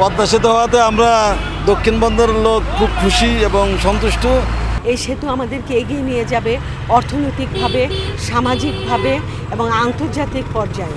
পদ্মা সেতু হওয়াতে আমরা দক্ষিণ বন্দরের লোক খুব খুশি এবং সন্তুষ্ট। এই সেতু আমাদেরকে এগিয়ে নিয়ে যাবে অর্থনৈতিকভাবে, সামাজিকভাবে এবং আন্তর্জাতিক পর্যায়ে।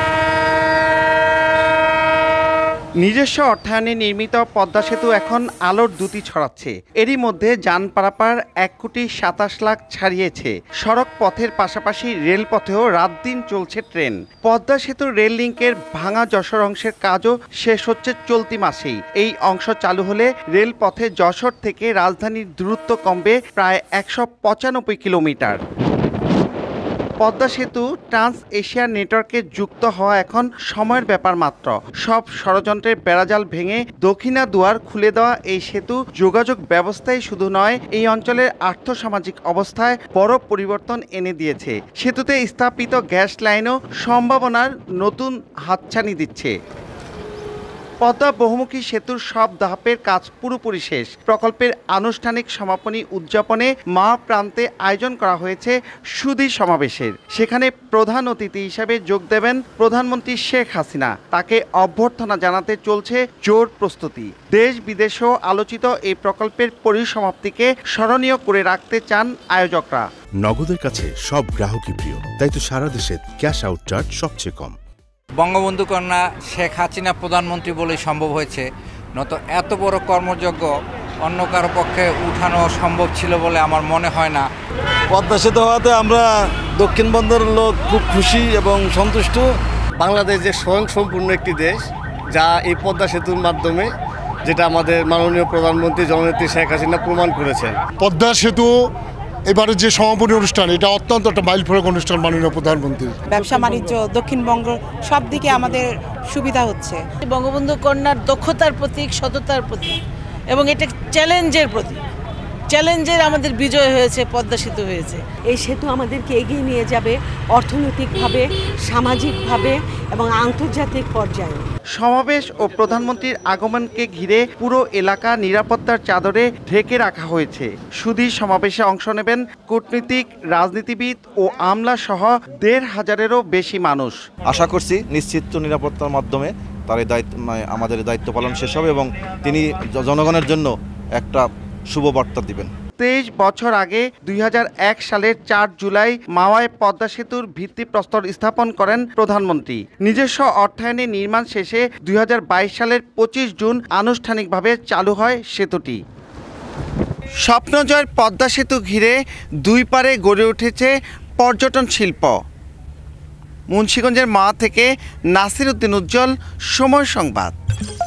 নিজস্ব অর্থায়নে নির্মিত পদ্মা সেতু এখন আলোর দ্যুতি ছড়াচ্ছে। এরই মধ্যে যান পারাপার 1,27,00,000 ছাড়িয়েছে। সড়ক পথের পাশাপাশি রেলপথেও রাত দিন চলছে ট্রেন। পদ্মা সেতুর রেল লিঙ্কের ভাঙা যশোর অংশের কাজও শেষ হচ্ছে চলতি মাসেই। এই অংশ চালু হলে রেলপথে যশোর থেকে রাজধানীর দূরত্ব কমবে প্রায় 195 কিলোমিটার। পদ্মা সেতু ট্রান্স এশিয়া নেটওয়ার্কে যুক্ত হওয়া এখন সময়ের ব্যাপার মাত্র। সব ষড়যন্ত্রের বেড়াজাল ভেঙে দক্ষিণা দুয়ার খুলে দেওয়া এই সেতু যোগাযোগ ব্যবস্থায় শুধু নয়, এই অঞ্চলের আর্থসামাজিক অবস্থায় বড় পরিবর্তন এনে দিয়েছে। সেতুতে স্থাপিত গ্যাস লাইনও সম্ভাবনার নতুন হাতছানি দিচ্ছে। পদ্মা বহুমুখী সেতুর সব ধাপের কাজ পুরোপুরি শেষ। প্রকল্পের আনুষ্ঠানিক সমাপনী উদযাপনে মা প্রান্তে আয়োজন করা হয়েছে সুধী সমাবেশের। সেখানে প্রধান অতিথি হিসেবে যোগ দেবেন প্রধানমন্ত্রী শেখ হাসিনা। তাকে অভ্যর্থনা জানাতে চলছে জোর প্রস্তুতি। দেশ বিদেশেও আলোচিত এই প্রকল্পের পরিসমাপ্তিকে স্মরণীয় করে রাখতে চান আয়োজকরা। নগদের কাছে সব গ্রাহকই প্রিয়, তাই তো সারা দেশে ক্যাশ আউট চার্জ সবচেয়ে কম। বঙ্গবন্ধু কন্যা শেখ হাসিনা প্রধানমন্ত্রী বলেই সম্ভব হয়েছে, নত এত বড় কর্মযজ্ঞ অন্য কারো পক্ষে উঠানো সম্ভব ছিল বলে আমার মনে হয় না। পদ্মা সেতু হওয়াতে আমরা দক্ষিণ বন্দরের লোক খুব খুশি এবং সন্তুষ্ট। বাংলাদেশ যে স্বয়ংসম্পূর্ণ একটি দেশ, যা এই পদ্মা সেতুর মাধ্যমে, যেটা আমাদের মাননীয় প্রধানমন্ত্রী জননেত্রী শেখ হাসিনা প্রমাণ করেছেন। পদ্মা সেতু এবারে যে সমাপনী অনুষ্ঠান, এটা অত্যন্ত একটা মাইলফলক অনুষ্ঠান মাননীয় প্রধানমন্ত্রী। ব্যবসা বাণিজ্য দক্ষিণবঙ্গ সব দিকে আমাদের সুবিধা হচ্ছে। বঙ্গবন্ধু কন্যার দক্ষতার প্রতীক, সততার প্রতীক এবং এটা চ্যালেঞ্জের প্রতীক। চ্যালেঞ্জের আমাদের বিজয় হয়েছে, পদ্মা সেতু হয়েছে। এই সেতু আমাদেরকে এগিয়ে নিয়ে যাবে অর্থনৈতিকভাবে, সামাজিকভাবে এবং আন্তর্জাতিক পর্যায়ে। সমাবেশ ও প্রধানমন্ত্রীর আগমনকে ঘিরে পুরো এলাকা নিরাপত্তার চাদরে ঢেকে রাখা হয়েছে। সুধী সমাবেশে অংশ নেবেন কূটনীতিক, রাজনীতিবিদ ও আমলা সহ 1,500-এরও বেশি মানুষ। আশা করছি নিশ্চিত নিরাপত্তার মাধ্যমে তার দায়িত্ব, আমাদের দায়িত্ব পালন শেষ হবে এবং তিনি জনগণের জন্য একটা শুভ বার্তা দিবেন। 23 বছর আগে 2001 সালের 4 জুলাই মাওয়ায় পদ্মা সেতুর ভিত্তিপ্রস্তর স্থাপন করেন প্রধানমন্ত্রী। নিজস্ব অর্থায়নে নির্মাণ শেষে 2022 সালের 25 জুন আনুষ্ঠানিকভাবে চালু হয় সেতুটি। স্বপ্নজয়ের পদ্মা সেতু ঘিরে দুই পারে গড়ে উঠেছে পর্যটন শিল্প। মুন্সিগঞ্জের মা থেকে নাসির উদ্দিন উজ্জ্বল, সময় সংবাদ।